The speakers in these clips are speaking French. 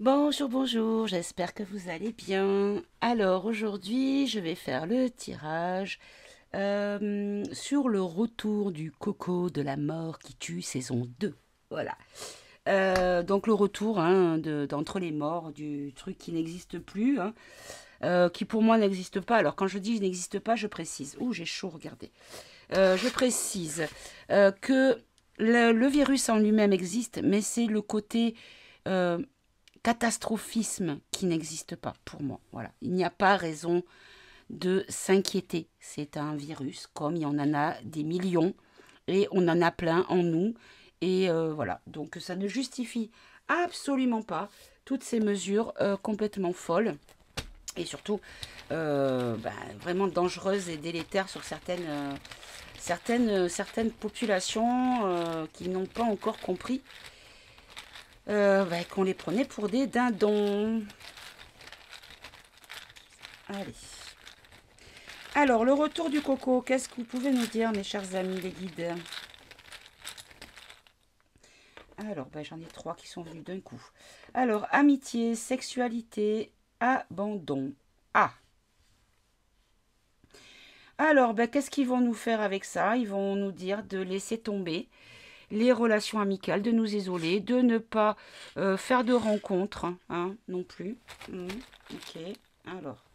Bonjour, bonjour, j'espère que vous allez bien. Alors aujourd'hui, je vais faire le tirage sur le retour du Coco de la mort qui tue saison 2. Voilà. Donc le retour d'entre les morts, du truc qui n'existe plus, qui pour moi n'existe pas. Alors quand je dis n'existe pas, je précise. Ouh, j'ai chaud, regardez. Je précise que le virus en lui-même existe, mais c'est le côté euh, catastrophisme qui n'existe pas pour moi. Voilà, il n'y a pas raison de s'inquiéter. C'est un virus, comme il y en a des millions, et on en a plein en nous. Et voilà, donc ça ne justifie absolument pas toutes ces mesures complètement folles et surtout vraiment dangereuses et délétères sur certaines populations qui n'ont pas encore compris qu'on les prenait pour des dindons. Allez. Alors, le retour du coco, qu'est-ce que vous pouvez nous dire, mes chers amis, les guides? Alors, j'en ai 3 qui sont venus d'un coup. Alors, amitié, sexualité, abandon. Ah. Alors, qu'est-ce qu'ils vont nous faire avec ça? Ils vont nous dire de laisser tomber les relations amicales, de nous isoler, de ne pas faire de rencontres, hein, non plus. Ok, alors.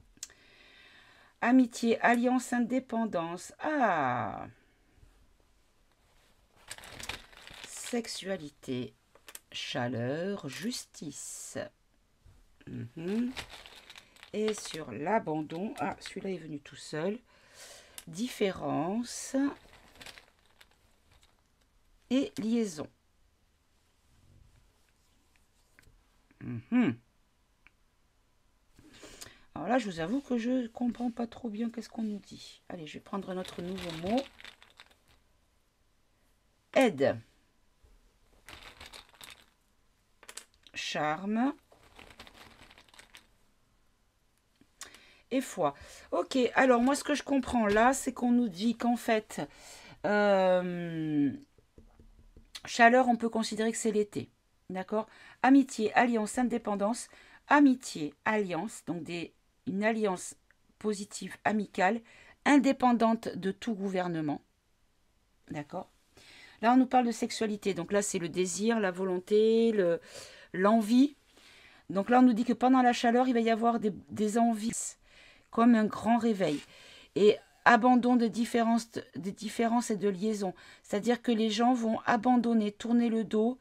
Amitié, alliance, indépendance. Ah. Sexualité, chaleur, justice. Et sur l'abandon, ah, celui-là est venu tout seul. Différence et liaison. Alors là, je vous avoue que je ne comprends pas trop bien qu'est-ce qu'on nous dit. Allez, je vais prendre notre nouveau mot. Aide. Charme. Et foi. Ok, alors moi, ce que je comprends là, c'est qu'on nous dit qu'en fait, chaleur, on peut considérer que c'est l'été. D'accord? Amitié, alliance, indépendance. Amitié, alliance, donc une alliance positive, amicale, indépendante de tout gouvernement. D'accord? Là, on nous parle de sexualité. Donc là, c'est le désir, la volonté, l'envie. Donc là, on nous dit que pendant la chaleur, il va y avoir des envies, comme un grand réveil. Et abandon de différences et de liaisons. C'est-à-dire que les gens vont abandonner, tourner le dos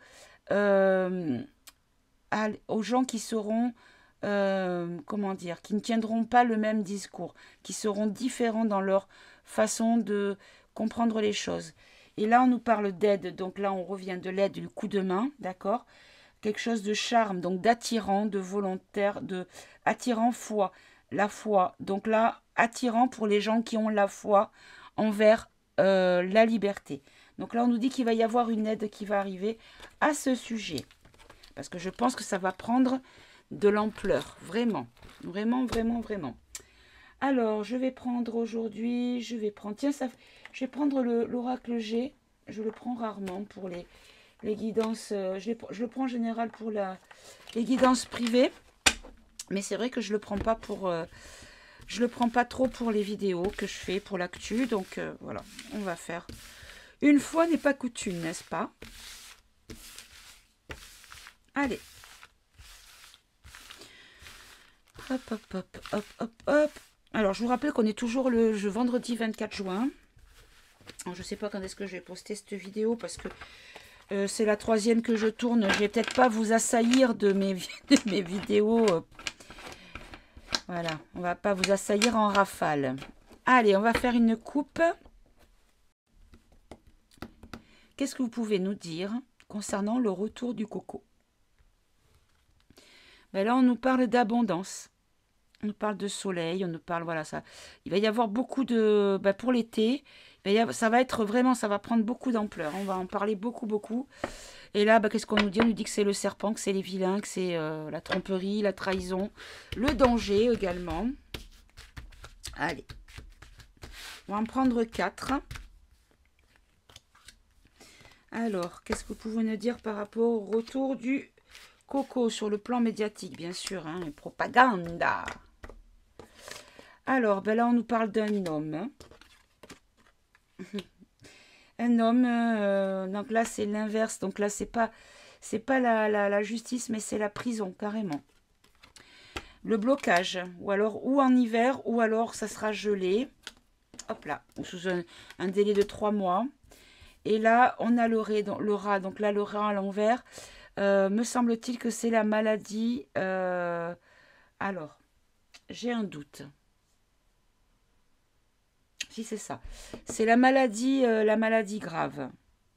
aux gens qui seront, comment dire, qui ne tiendront pas le même discours, qui seront différents dans leur façon de comprendre les choses. Et là, on nous parle d'aide, donc là, on revient de l'aide, du coup de main, d'accord? Quelque chose de charme, donc d'attirant, de volontaire, de attirant foi, la foi. Donc là, attirant pour les gens qui ont la foi envers la liberté. Donc là, on nous dit qu'il va y avoir une aide qui va arriver à ce sujet. Parce que je pense que ça va prendre de l'ampleur, vraiment. Vraiment, vraiment, vraiment. Alors, je vais prendre aujourd'hui, tiens, je vais prendre l'oracle G. Je le prends rarement pour les guidances, je le prends en général pour les guidances privées. Mais c'est vrai que je le prends pas je le prends pas trop pour les vidéos que je fais, pour l'actu. Donc voilà, on va faire. Une fois n'est pas coutume, n'est-ce pas? Allez. Hop, hop, hop, hop, hop, hop. Alors, je vous rappelle qu'on est toujours le vendredi 24 juin. Alors, je ne sais pas quand est-ce que je vais poster cette vidéo parce que c'est la 3e que je tourne. Je vais peut-être pas vous assaillir de mes vidéos. Voilà, on va pas vous assaillir en rafale. Allez, on va faire une coupe. Qu'est-ce que vous pouvez nous dire concernant le retour du coco? Là, on nous parle d'abondance. On nous parle de soleil, on nous parle, voilà, ça. Il va y avoir beaucoup de... pour l'été, ça va être vraiment, ça va prendre beaucoup d'ampleur. On va en parler beaucoup, beaucoup. Et là, qu'est-ce qu'on nous dit? On nous dit que c'est le serpent, que c'est les vilains, que c'est la tromperie, la trahison, le danger également. Allez. On va en prendre 4. Alors, qu'est-ce que vous pouvez nous dire par rapport au retour du Coco sur le plan médiatique, bien sûr, hein, propagande. Alors, ben là, on nous parle d'un homme. Hein. Un homme, donc là, c'est l'inverse. Donc là, c'est pas la justice, mais c'est la prison, carrément. Le blocage, ou alors, ou en hiver, ou alors, ça sera gelé. Hop là, sous un délai de 3 mois. Et là, on a le rat. Donc là, le rat à l'envers. Me semble-t-il que c'est la maladie. Alors, j'ai un doute. Si, c'est ça. C'est la maladie grave.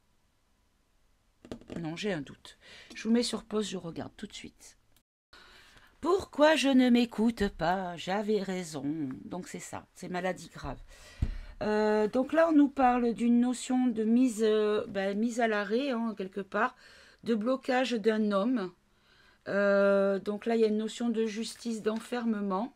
Non, j'ai un doute. Je vous mets sur pause, je regarde tout de suite. Pourquoi je ne m'écoute pas? J'avais raison. Donc c'est ça, c'est maladie grave. Donc là, on nous parle d'une notion de mise à l'arrêt, hein, quelque part, de blocage d'un homme. Donc là, il y a une notion de justice, d'enfermement.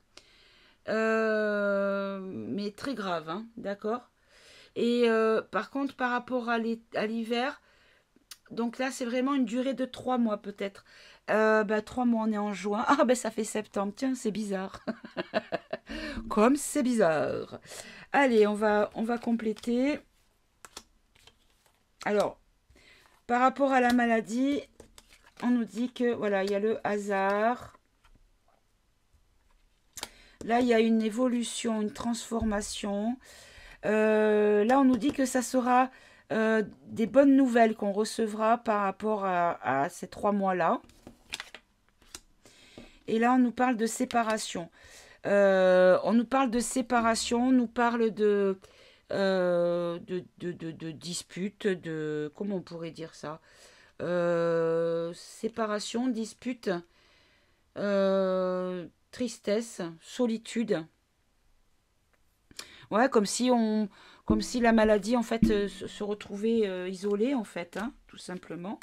Mais très grave, hein, d'accord? Et par contre, par rapport à l'hiver, donc là, c'est vraiment une durée de 3 mois peut-être. 3 mois, on est en juin. Ah, ben ça fait septembre. Tiens, c'est bizarre. Comme c'est bizarre. Allez, on va compléter. Alors, par rapport à la maladie, on nous dit que, voilà, il y a le hasard. Là, il y a une évolution, une transformation. Là, on nous dit que ça sera des bonnes nouvelles qu'on recevra par rapport à ces 3 mois-là. Et là, on nous parle de séparation. On nous parle de séparation, on nous parle de dispute, comment on pourrait dire ça? Séparation, dispute, tristesse, solitude. Ouais, comme si la maladie en fait se retrouvait isolée en fait, hein, tout simplement.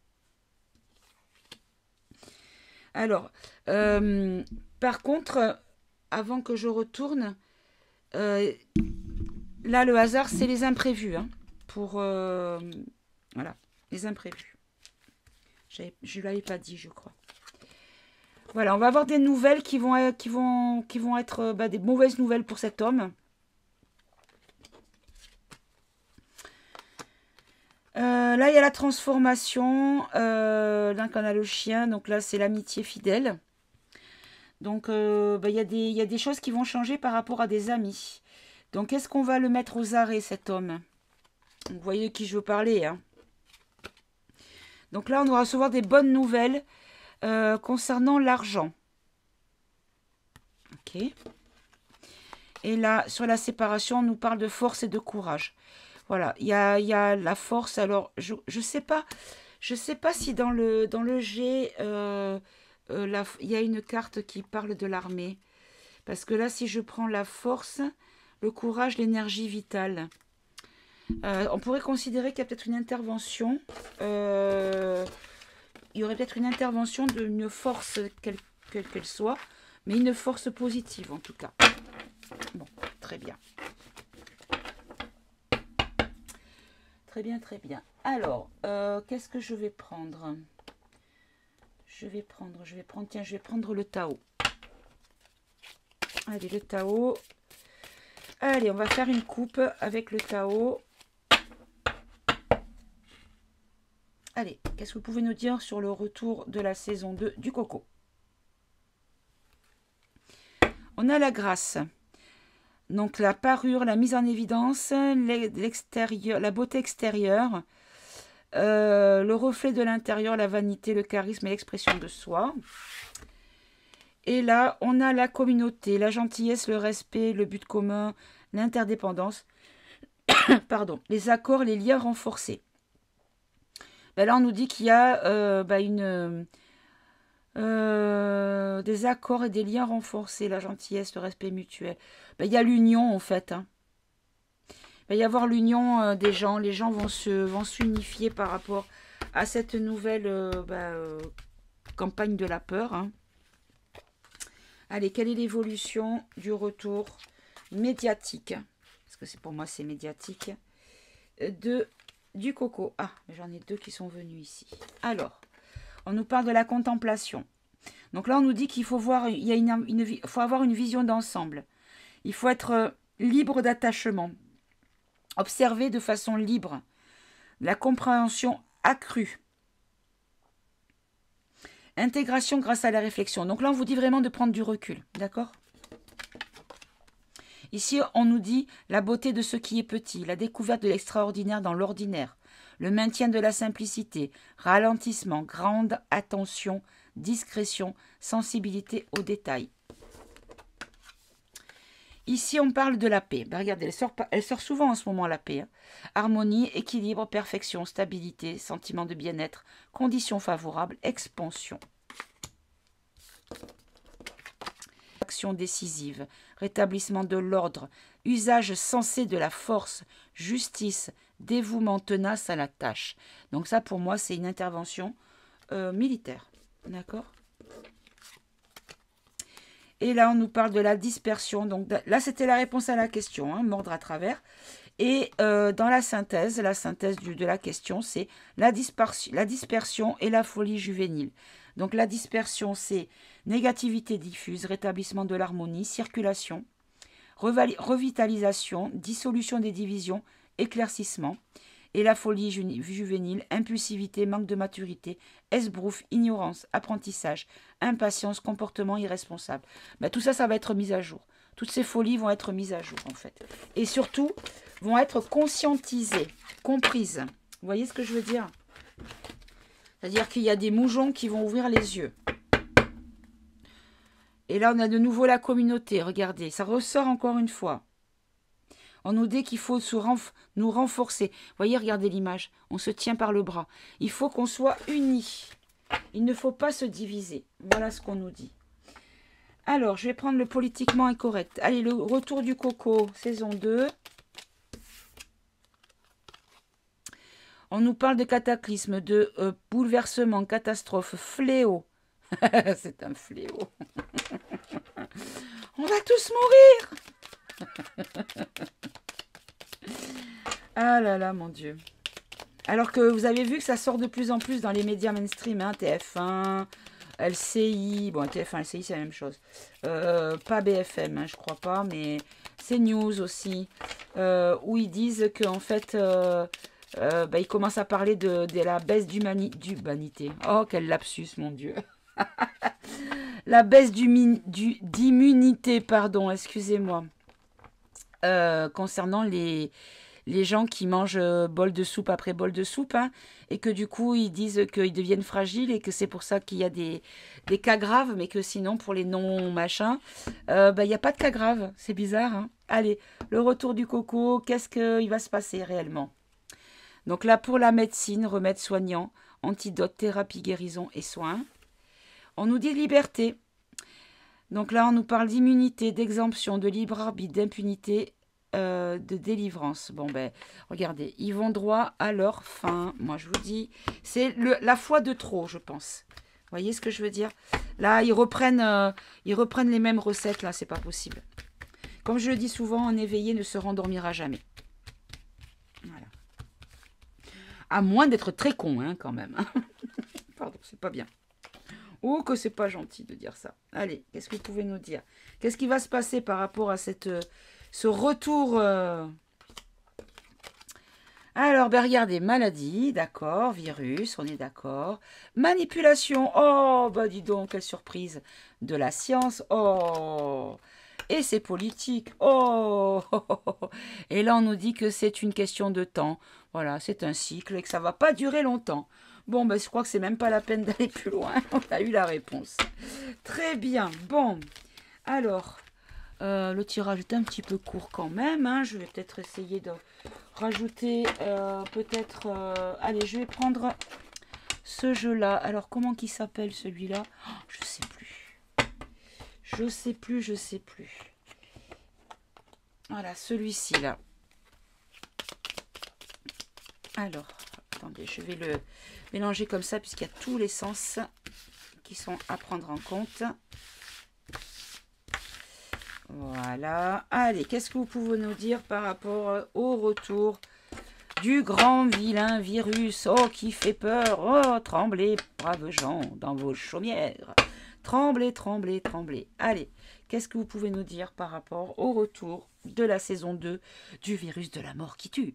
Alors, par contre, avant que je retourne, là le hasard c'est les imprévus, hein, pour voilà, les imprévus. Je ne l'avais pas dit, je crois. Voilà, on va avoir des nouvelles qui vont être des mauvaises nouvelles pour cet homme. Là, il y a la transformation. Donc, on a le chien. Donc là, c'est l'amitié fidèle. Donc, il y a des choses qui vont changer par rapport à des amis. Donc, est-ce qu'on va le mettre aux arrêts, cet homme? Vous voyez de qui je veux parler, hein. Donc là, on va recevoir des bonnes nouvelles concernant l'argent. Ok. Et là, sur la séparation, on nous parle de force et de courage. Voilà, il y a la force. Alors, je sais pas si dans le G, il y a une carte qui parle de l'armée. Parce que là, si je prends la force, le courage, l'énergie vitale, on pourrait considérer qu'il y a peut-être une intervention. Il y aurait peut-être une intervention d'une force, quelle qu'elle soit, mais une force positive en tout cas. Bon, très bien. Très bien, très bien. Alors, qu'est-ce que je vais prendre? Je vais prendre le Tao. Allez, le Tao. Allez, on va faire une coupe avec le Tao. Allez, qu'est-ce que vous pouvez nous dire sur le retour de la saison 2 du Coco? On a la grâce. Donc la parure, la mise en évidence, l'extérieur, la beauté extérieure, le reflet de l'intérieur, la vanité, le charisme et l'expression de soi. Et là, on a la communauté, la gentillesse, le respect, le but commun, l'interdépendance, pardon, les accords, les liens renforcés. Ben là, on nous dit qu'il y a des accords et des liens renforcés, la gentillesse, le respect mutuel. Ben, il y a l'union en fait, hein. Il va y avoir l'union des gens. Les gens vont s'unifier par rapport à cette nouvelle campagne de la peur, hein. Allez, quelle est l'évolution du retour médiatique? Parce que pour moi, c'est médiatique. Du Coco. Ah, j'en ai deux qui sont venus ici. Alors, On nous parle de la contemplation. Donc là, on nous dit qu'il faut voir, faut avoir une vision d'ensemble. Il faut être libre d'attachement. Observer de façon libre. La compréhension accrue. Intégration grâce à la réflexion. Donc là, on vous dit vraiment de prendre du recul. D'accord ? Ici, on nous dit la beauté de ce qui est petit, la découverte de l'extraordinaire dans l'ordinaire, le maintien de la simplicité, ralentissement, grande attention, discrétion, sensibilité aux détails. Ici, on parle de la paix. Ben, regardez, elle sort souvent en ce moment, la paix. Hein. Harmonie, équilibre, perfection, stabilité, sentiment de bien-être, conditions favorables, expansion. Action décisive, rétablissement de l'ordre, usage sensé de la force, justice, dévouement tenace à la tâche. Donc ça, pour moi, c'est une intervention militaire. D'accord ? Et là, on nous parle de la dispersion. Donc là, c'était la réponse à la question, hein, mordre à travers. Et dans la synthèse de la question, c'est la dispersion et la folie juvénile. Donc la dispersion, c'est négativité diffuse, rétablissement de l'harmonie, circulation, revitalisation, dissolution des divisions, éclaircissement. Et la folie juvénile, impulsivité, manque de maturité, esbrouf, ignorance, apprentissage, impatience, comportement irresponsable. Ben, tout ça, ça va être mis à jour. Toutes ces folies vont être mises à jour, en fait. Et surtout, vont être conscientisées, comprises. Vous voyez ce que je veux dire? C'est-à-dire qu'il y a des moujons qui vont ouvrir les yeux. Et là, on a de nouveau la communauté. Regardez, ça ressort encore une fois. On nous dit qu'il faut nous renforcer. Vous voyez, regardez l'image. On se tient par le bras. Il faut qu'on soit unis. Il ne faut pas se diviser. Voilà ce qu'on nous dit. Alors, je vais prendre le politiquement incorrect. Allez, le retour du coco, saison 2. On nous parle de cataclysme, de bouleversement, catastrophe, fléau. C'est un fléau. On va tous mourir. Ah là là, mon Dieu. Alors que vous avez vu que ça sort de plus en plus dans les médias mainstream, hein, TF1, LCI, bon TF1, LCI c'est la même chose. Pas BFM, hein, je crois pas, mais CNews aussi, où ils disent qu'en fait, ils commencent à parler de la baisse d'humanité. Oh, quel lapsus, mon Dieu. La baisse d'immunité, pardon, excusez-moi, concernant les gens qui mangent bol de soupe après bol de soupe, hein, et que du coup, ils disent qu'ils deviennent fragiles et que c'est pour ça qu'il y a des cas graves, mais que sinon, pour les non-machins, il n'y a pas de cas graves. C'est bizarre. Hein. Allez, le retour du coco, qu'est-ce qu'il va se passer réellement? Donc là, pour la médecine, remède soignant, antidote, thérapie, guérison et soins. On nous dit liberté. Donc là, on nous parle d'immunité, d'exemption, de libre arbitre, d'impunité, de délivrance. Bon, ben, regardez, ils vont droit à leur fin. Moi, je vous dis, c'est la foi de trop, je pense. Vous voyez ce que je veux dire? Là, ils reprennent les mêmes recettes. Là, c'est pas possible. Comme je le dis souvent, un éveillé ne se rendormira jamais. Voilà. À moins d'être très con, hein, quand même. Pardon, c'est pas bien. Oh, que c'est pas gentil de dire ça. Allez, qu'est-ce que vous pouvez nous dire? Qu'est-ce qui va se passer par rapport à ce retour Alors, ben regardez, maladie, d'accord, virus, on est d'accord. Manipulation, oh, bah dis donc, quelle surprise. De la science, oh. Et c'est politique, oh. Et là, on nous dit que c'est une question de temps. Voilà, c'est un cycle et que ça va pas durer longtemps. Bon, ben, je crois que c'est même pas la peine d'aller plus loin. On a eu la réponse. Très bien. Bon, alors, le tirage est un petit peu court quand même. Hein. Je vais peut-être essayer de rajouter, allez, je vais prendre ce jeu-là. Alors, comment qu'il s'appelle celui-là? Je sais plus. Je sais plus. Voilà, celui-ci, là. Alors, attendez, je vais le mélanger comme ça, puisqu'il y a tous les sens qui sont à prendre en compte. Voilà. Allez, qu'est-ce que vous pouvez nous dire par rapport au retour du grand vilain virus, oh, qui fait peur. Oh, tremblez, braves gens, dans vos chaumières. Tremblez, tremblez, tremblez. Allez, qu'est-ce que vous pouvez nous dire par rapport au retour de la saison 2 du virus de la mort qui tue?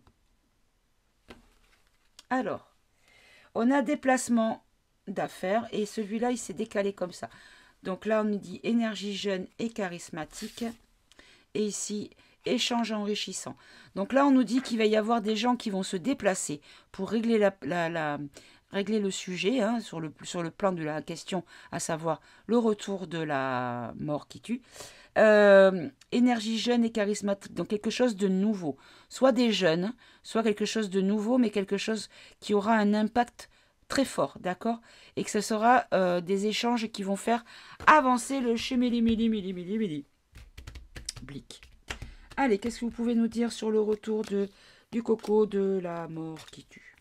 Alors, on a déplacement d'affaires et celui-là, il s'est décalé comme ça. Donc là, on nous dit énergie jeune et charismatique. Et ici, échange enrichissant. Donc là, on nous dit qu'il va y avoir des gens qui vont se déplacer pour régler, régler le sujet, hein, sur le plan de la question, à savoir le retour de la mort qui tue. Énergie jeune et charismatique, donc quelque chose de nouveau. Soit des jeunes, soit quelque chose de nouveau, mais quelque chose qui aura un impact très fort, d'accord? Et que ce sera des échanges qui vont faire avancer le chéméli-méli-méli-méli-méli. Blic. Allez, qu'est-ce que vous pouvez nous dire sur le retour du coco de la mort qui tue?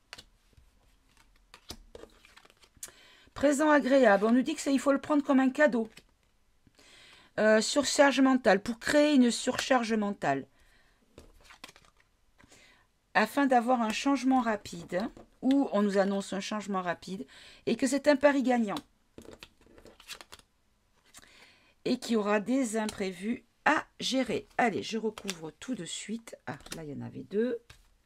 Présent agréable. On nous dit que il faut le prendre comme un cadeau. Surcharge mentale. Pour créer une surcharge mentale. Afin d'avoir un changement rapide. Ou on nous annonce un changement rapide. Et que c'est un pari gagnant. Et qu'il y aura des imprévus à gérer. Allez, je recouvre tout de suite. Ah, là, il y en avait deux.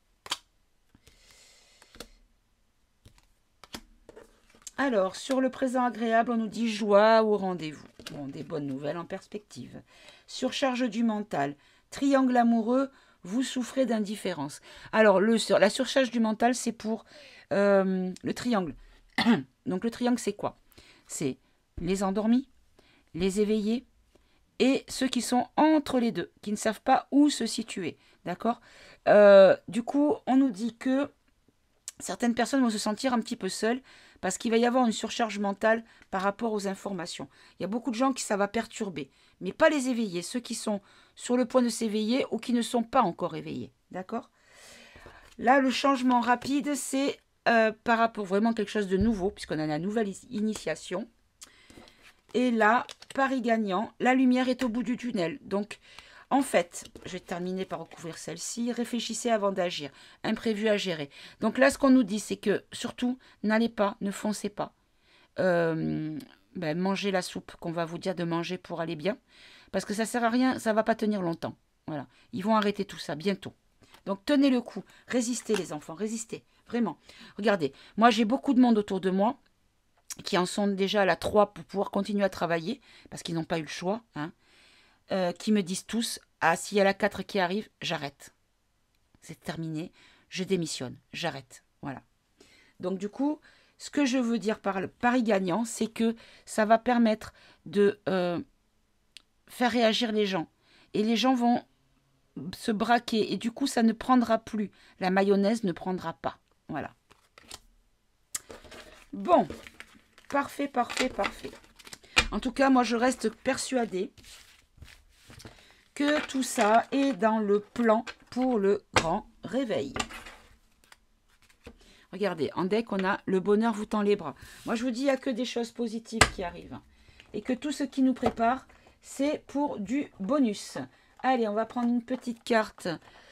Alors, sur le présent agréable, on nous dit joie au rendez-vous. Bon, des bonnes nouvelles en perspective. Surcharge du mental. Triangle amoureux, vous souffrez d'indifférence. Alors, la surcharge du mental, c'est pour le triangle. Donc, le triangle, c'est quoi? C'est les endormis, les éveillés, et ceux qui sont entre les deux, qui ne savent pas où se situer. D'accord? Du coup, on nous dit que certaines personnes vont se sentir un petit peu seules parce qu'il va y avoir une surcharge mentale par rapport aux informations. Il y a beaucoup de gens qui ça va perturber, mais pas les éveillés, ceux qui sont sur le point de s'éveiller ou qui ne sont pas encore éveillés. D'accord? Là, le changement rapide, c'est par rapport vraiment à quelque chose de nouveau, puisqu'on a la nouvelle initiation. Et là, pari gagnant, la lumière est au bout du tunnel. Donc, en fait, je vais terminer par recouvrir celle-ci. Réfléchissez avant d'agir. Imprévu à gérer. Donc là, ce qu'on nous dit, c'est que, surtout, n'allez pas, ne foncez pas. Mangez la soupe qu'on va vous dire de manger pour aller bien. Parce que ça ne sert à rien, ça ne va pas tenir longtemps. Voilà. Ils vont arrêter tout ça bientôt. Donc, tenez le coup. Résistez, les enfants, résistez. Vraiment. Regardez, moi, j'ai beaucoup de monde autour de moi qui en sont déjà à la 3 pour pouvoir continuer à travailler, parce qu'ils n'ont pas eu le choix, hein, qui me disent tous, ah, s'il y a la 4 qui arrive, j'arrête. C'est terminé, je démissionne, j'arrête. Voilà. Donc du coup, ce que je veux dire par le pari gagnant, c'est que ça va permettre de faire réagir les gens. Et les gens vont se braquer, et du coup, ça ne prendra plus. La mayonnaise ne prendra pas. Voilà. Bon. Parfait, parfait, parfait. En tout cas, moi, je reste persuadée que tout ça est dans le plan pour le grand réveil. Regardez, en deck, on a le bonheur vous tend les bras. Moi, je vous dis, il n'y a que des choses positives qui arrivent. Et que tout ce qui nous prépare, c'est pour du bonus. Allez, on va prendre une petite carte.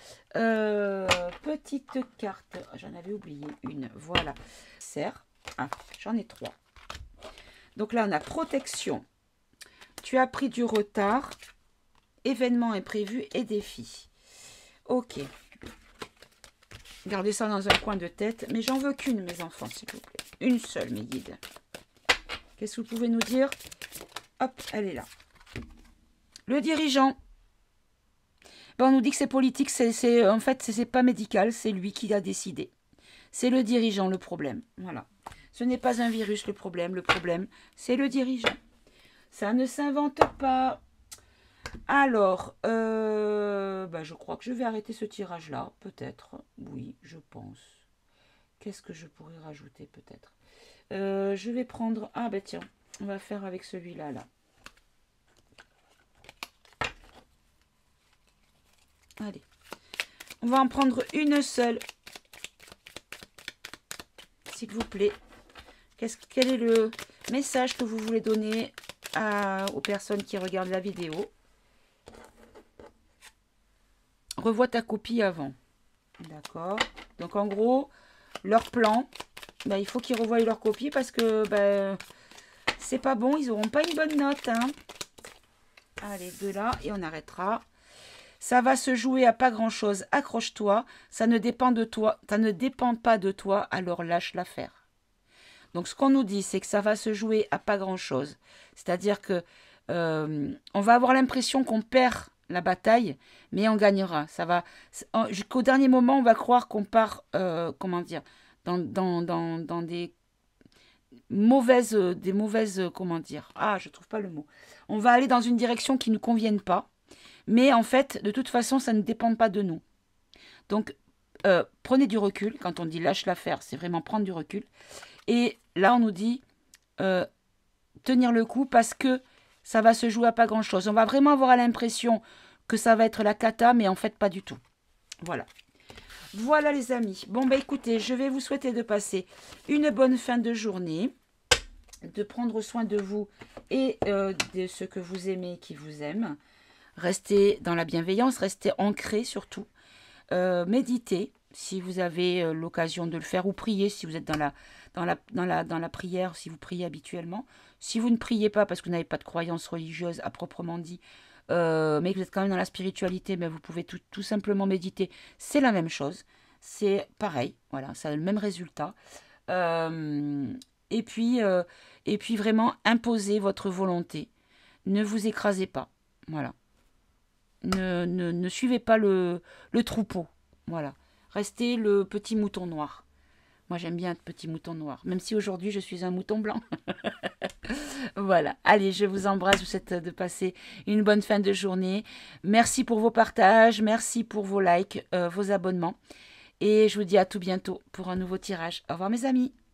Petite carte. J'en avais oublié une. Voilà. Serre. Ah, j'en ai 3. Donc là, on a protection. Tu as pris du retard. Événement imprévu et défi. Ok. Gardez ça dans un coin de tête. Mais j'en veux qu'une, mes enfants, s'il vous plaît. Une seule, mes guides. Qu'est-ce que vous pouvez nous dire? Hop, elle est là. Le dirigeant. Ben, on nous dit que c'est politique. En fait, c'est pas médical. C'est lui qui a décidé. C'est le dirigeant le problème. Voilà. Ce n'est pas un virus le problème. Le problème, c'est le dirigeant. Ça ne s'invente pas. Alors, je crois que je vais arrêter ce tirage-là. Peut-être. Oui, je pense. Qu'est-ce que je pourrais rajouter peut-être? Je vais prendre... Ah ben tiens, on va faire avec celui-là. Là. Allez. On va en prendre une seule. S'il vous plaît. Quel est le message que vous voulez donner aux personnes qui regardent la vidéo? Revois ta copie avant. D'accord. Donc en gros, leur plan, il faut qu'ils revoient leur copie parce que c'est pas bon, ils n'auront pas une bonne note. Hein. Allez, de là, et on arrêtera. Ça va se jouer à pas grand-chose. Accroche-toi. Ça ne dépend de toi. Ça ne dépend pas de toi, alors lâche l'affaire. Donc, ce qu'on nous dit, c'est que ça va se jouer à pas grand-chose. C'est-à-dire que on va avoir l'impression qu'on perd la bataille, mais on gagnera. Ça va jusqu'au dernier moment, on va croire qu'on part, comment dire, dans des mauvaises, comment dire. Ah, je trouve pas le mot. On va aller dans une direction qui ne nous convienne pas. Mais en fait, de toute façon, ça ne dépend pas de nous. Donc, prenez du recul. Quand on dit lâche l'affaire, c'est vraiment prendre du recul. Et là, on nous dit tenir le coup parce que ça va se jouer à pas grand-chose. On va vraiment avoir l'impression que ça va être la cata, mais en fait, pas du tout. Voilà. Voilà, les amis. Bon, écoutez, je vais vous souhaiter de passer une bonne fin de journée, de prendre soin de vous et de ceux que vous aimez et qui vous aiment. Restez dans la bienveillance, restez ancrés surtout. Méditez si vous avez l'occasion de le faire ou priez si vous êtes dans la prière, si vous priez habituellement. Si vous ne priez pas parce que vous n'avez pas de croyance religieuse à proprement dit, mais que vous êtes quand même dans la spiritualité, mais vous pouvez tout simplement méditer. C'est la même chose. C'est pareil. Voilà, ça a le même résultat. Et puis vraiment imposez votre volonté. Ne vous écrasez pas. Voilà. Ne suivez pas le troupeau. Voilà. Restez le petit mouton noir. Moi, j'aime bien être petit mouton noir. Même si aujourd'hui, je suis un mouton blanc. Voilà. Allez, je vous embrasse. Je vous souhaite de passer une bonne fin de journée. Merci pour vos partages. Merci pour vos likes, vos abonnements. Et je vous dis à tout bientôt pour un nouveau tirage. Au revoir, mes amis.